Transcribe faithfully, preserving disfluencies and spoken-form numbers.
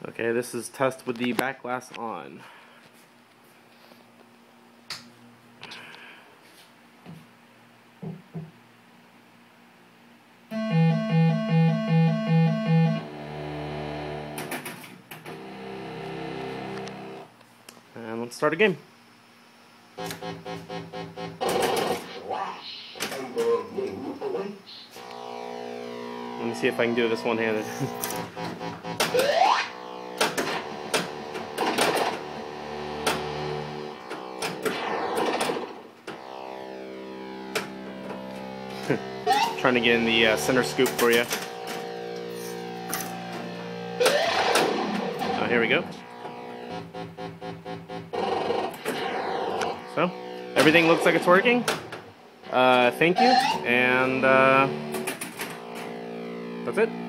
Okay, this is test with the back glass on. And let's start a game. Let me see if I can do this one-handed. Trying to get in the uh, center scoop for you. Oh, here we go. So, everything looks like it's working. Uh, thank you, and uh, that's it.